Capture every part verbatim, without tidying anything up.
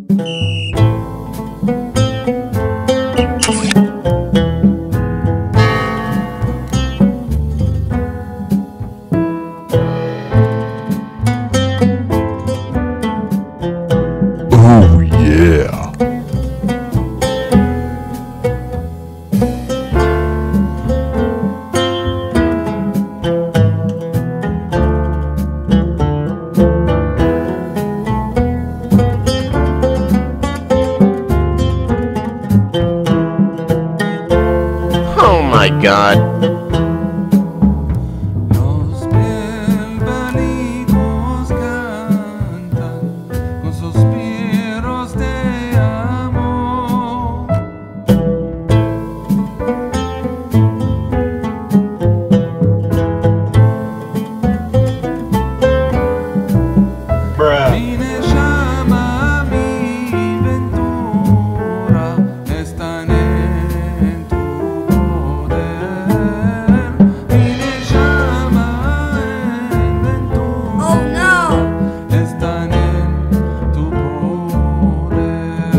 Oh yeah! Oh my God. Los bienvenidos cantan con suspiros de amor. Mi ne llama, mi ventura están en tu poder. Mi ne llama, en ventura Oh no! están en tu poder.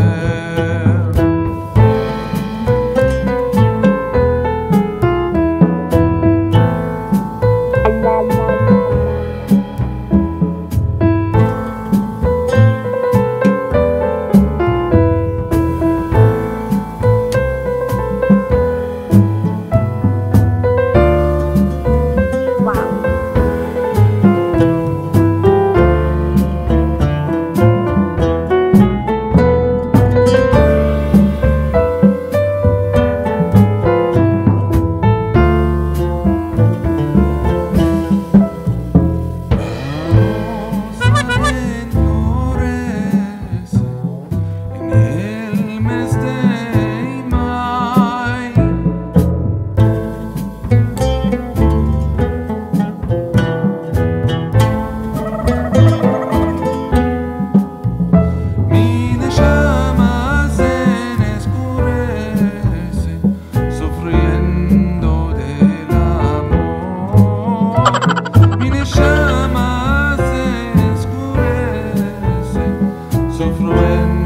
En el mes de mayo, mi ne llama se escurece, sufriendo del amor. Mi ne llama se escurece, sufriendo